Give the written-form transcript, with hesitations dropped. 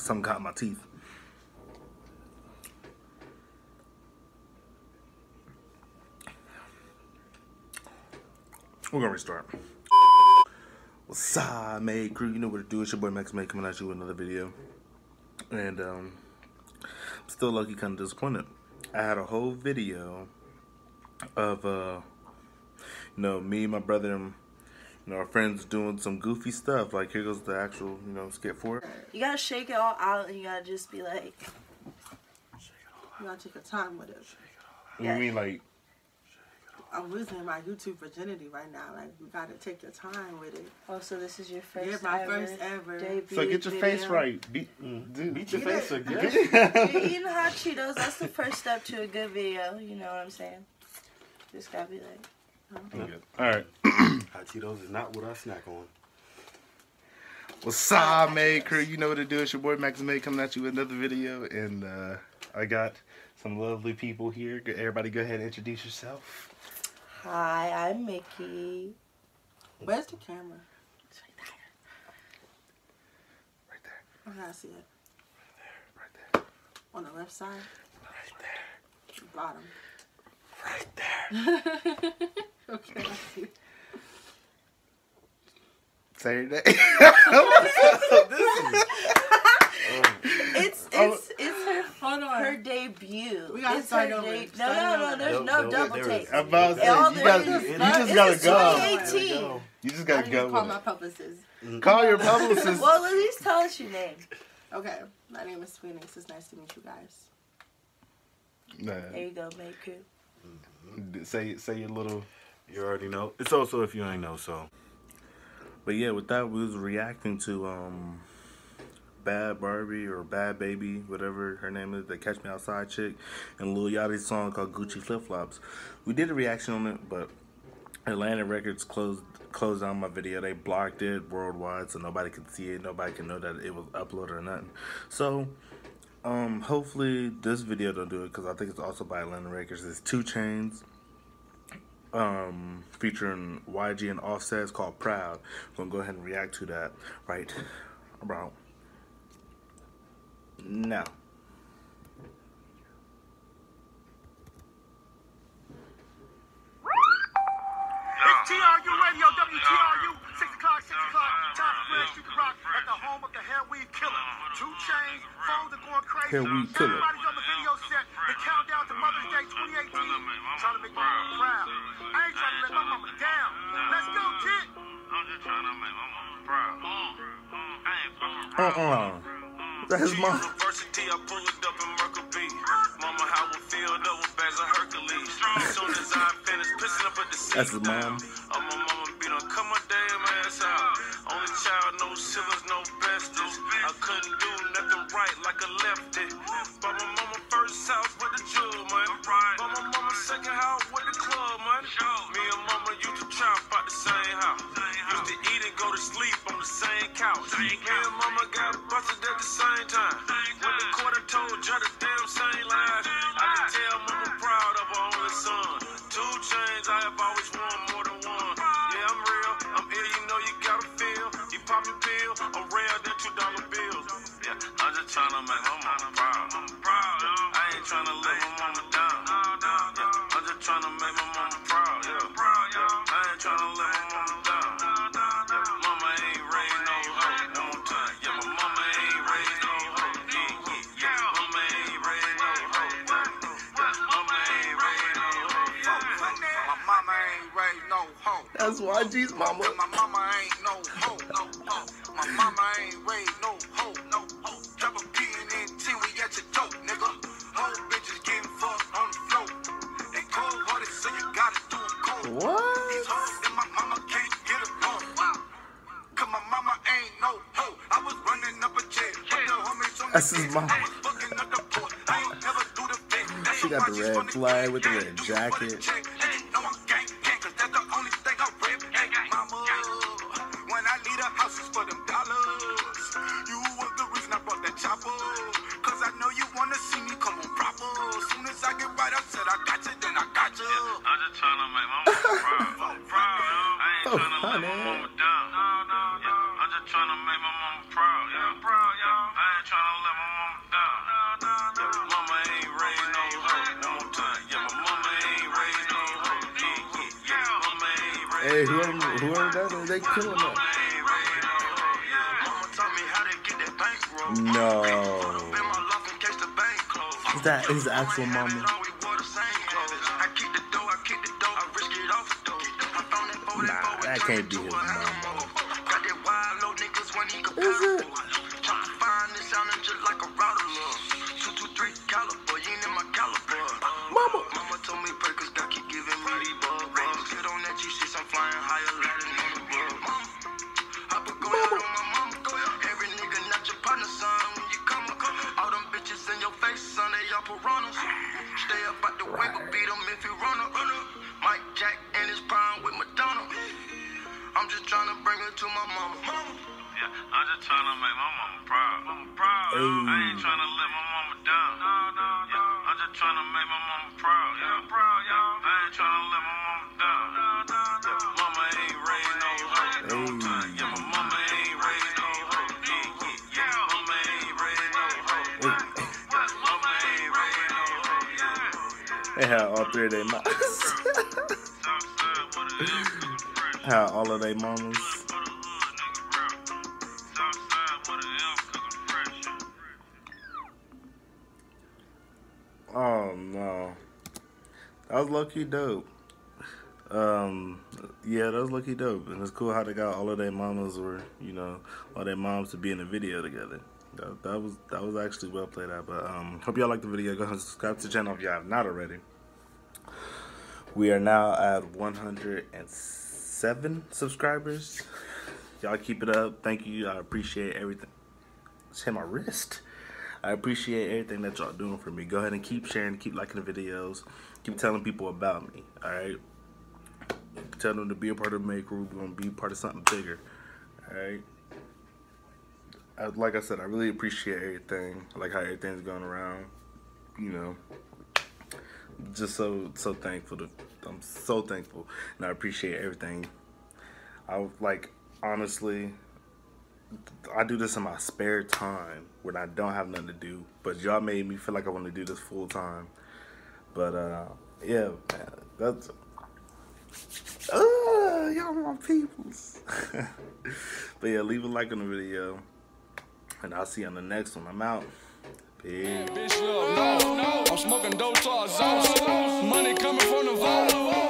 something caught in my teeth. We're gonna restart. What's up, May Crew? You know what to do. It's your boy Max May coming at you with another video. And I'm still lucky, kind of disappointed. I had a whole video of you know, me, my brother, and our friends doing some goofy stuff. Like, here goes the actual, skit for it. You gotta shake it all out, and you gotta just be like, you gotta take your time with it. You mean like? I'm losing my YouTube virginity right now. Like, you gotta take your time with it. oh, so this is your first Yeah, my first ever. debut So get your face video. right. Beat your face again. You're eating hot Cheetos. That's the first step to a good video. You know what I'm saying? Just gotta be like, All right. Hot Cheetos is not what I snack on. What's up, May Crew? You know what to do. It's your boy Max May coming at you with another video, and I got some lovely people here. Everybody, go ahead and introduce yourself. hi, I'm Mickey. Where's the camera? It's right there. Right there. I gotta see it. Right there. On the left side? Right there. Bottom. Right there. Okay, I see. Say your name. It's her. Hold on. Her debut. We gotta It's start her over. No, Start no, over. there's no double there take. is. I'm about to say, All you the just way gotta It's go. 2018. You just I gotta need go to call with my it. publicist. Call your publicist. Well, at least tell us your name. Okay, my name is Phoenix. It's nice to meet you guys. There you go, Maker. Say your little. You already know. It's also if you ain't know, so. But yeah, with that, we was reacting to Bad Barbie or Bad Baby, whatever her name is, the Catch Me Outside chick, and Lil Yachty's song called Gucci Flip Flops. We did a reaction on it, but Atlantic Records closed down my video. They blocked it worldwide, so nobody could see it. Nobody could know that it was uploaded or nothing. So hopefully this video don't do it, because I think it's also by Atlantic Records. It's 2 Chainz. Featuring YG and Offset. It's called Proud. We're gonna go ahead and react to that right about now. It's TRU Radio, WTRU, 6 o'clock, Time for Flash, you can rock at the home of the Hair Weave Killer. 2 Chainz, phones are going crazy. Hair Weave Killer. Everybody's on the video set. The countdown to Mother's Day 2018. Trying to make my mama proud. I ain't trying to let my mama down. Let's go, kid. I'm just trying to make my mama proud. I ain't fucking proud. That's his mom. University, I pulled up in Merkle B. Mama, how we filled up with bags of Hercules. As soon as I finished pissing up at the seat. That's his mom. My mama beat on, cut my damn ass out. Only child, no siblings, no besties. I couldn't do nothing right like a lefty. Bought my mama first house with the jewel, man. Bought my mama second house with the club, man. Me and mama used to trap out the same house. Used to eat and go to sleep on the same couch. Me and mama got busted at the same time. When the court told her the damn same lies, I can tell mama proud of her only son. 2 Chainz, I have always won more than one. Yeah, I'm real, I'm ill, you know you gotta feel. You pop your pill, I'm rare than $2 bills. Yeah, I'm just trying to make my mama proud. I ain't trying to let my mama down. Yeah, I'm just trying to make my mama proud. Yeah, I ain't trying to let my mama down. Yeah, mama ain't raised no hoe. One more time. Yeah, my mama ain't raised no hoe. Yeah, mama ain't raised no hoe. Yeah, mama ain't raised no hoe. My mama ain't raised no hoe. That's YG's mama. My mama ain't no hoe. My mama ain't raised no hoe. Drop a PNT, we at your dope, nigga. Whole bitches getting fucked on the floor. They cold hearted, so you gotta do it cold. What? These hoes and my mama can't get along. Cause my mama ain't no hoe. I was running up a jet. Put the homies on That's the his jet. mama. I was fucking up the port. I ain't never do the thing. She got the red flag with the red jacket. When I leave the house, it's for them dollars. You was the reason I brought that chopper. Cause I know you wanna see me come on proper. Soon as I get right, I said I got you, then I got you. I'm just trying to make my mama proud. I ain't trying to let my mama down. Yeah, I'm just trying to make my mama proud. Yeah, I ain't trying to Hey, whoever that is, they killing that. No. Is that his actual mama? Nah, that can't be his mama. Is it? Mama. Mama told me breakers got keep giving me these bugs. Get on that G6, I'm flying higher, landing on the world. I put go out on my mama. Every nigga not your partner, son. When you come up, all them bitches in your face, son, they all piranhas. Stay up at the way, but beat them if you run up. Mike Jack in his prime with Madonna. I'm just trying to bring her to my mama. Yeah, I'm just trying to make my mama proud. I ain't trying to let my mama down. Yeah, I'm just trying to make my mama proud. Yeah, I ain't trying to let my mama down. Yeah, mama ain't raised no hoe. Yeah, my mama ain't raised no hoe. Yeah, mama ain't raised no hoe. Mama ain't raised no hoe. They had all three of their mamas. Had all of their mamas. Oh no, that was low-key dope. Yeah, that was low-key dope, and it's cool how they got all of their mamas, or you know, all their moms to be in the video together. That was actually well played out. But hope y'all liked the video. Go ahead and subscribe to the channel if you have not already. We are now at 107 subscribers. Y'all keep it up. Thank you. I appreciate everything. Just hit my wrist. I appreciate everything that y'all doing for me. Go ahead and keep sharing, keep liking the videos, keep telling people about me, alright? Tell them to be a part of Make Room, we're going to be part of something bigger, alright? Like I said, I really appreciate everything, like how everything's going around, you know. Just so thankful. I'm so thankful, and I appreciate everything. Honestly, I do this in my spare time when I don't have nothing to do, but y'all made me feel like I want to do this full time. But yeah, man, that's y'all my peoples. But yeah, leave a like on the video, and I'll see you on the next one. I'm out. Peace. Bitch, look, no, I'm smoking dope sauce. Money coming from the vault.